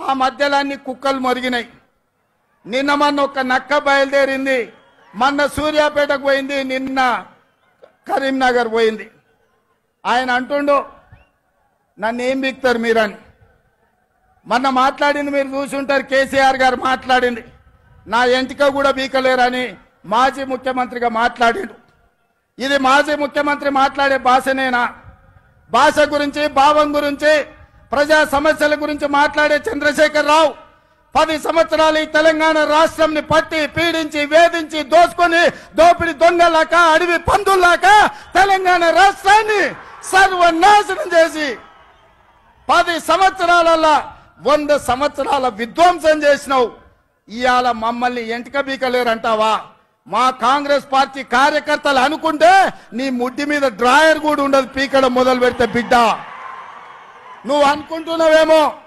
ఆ మధ్యలో అన్ని కుక్కలు మొరిగినాయి. నిన్న మొన్న ఒక నక్క బయలుదేరింది, మొన్న సూర్యాపేటకు పోయింది, నిన్న కరీంనగర్ పోయింది. ఆయన అంటుండు నన్ను ఏం బిక్తారు మీరని. మొన్న మాట్లాడింది మీరు చూసుంటారు, కేసీఆర్ గారు మాట్లాడింది, నా ఎంటిక కూడా బీకలేరని మాజీ ముఖ్యమంత్రిగా మాట్లాడిండు. ఇది మాజీ ముఖ్యమంత్రి మాట్లాడే భాషనేనా? భాష గురించి, భావం గురించి, ప్రజా సమస్యల గురించి మాట్లాడే చంద్రశేఖర్ రావు 10 సంవత్సరాలు ఈ తెలంగాణ రాష్ట్రంని పట్టి పీడించి వేధించి దోసుకొని దోపిడి దొంగలాక అడవి పందుల్లాక తెలంగాణ రాష్ట్రాన్ని సర్వనాశనం చేసి 10 సంవత్సరాలలో 100 సంవత్సరాల విధ్వంసం చేసినావు. ఇవాళ మమ్మల్ని ఎంటిక బీకలేరంటావా? మా కాంగ్రెస్ పార్టీ కార్యకర్తలు అనుకుంటే నీ ముడ్డి మీద డ్రాయర్ కూడా ఉండదు పీకడం మొదలు పెడితే బిడ్డ. నువ్వు అనుకుంటున్నావేమో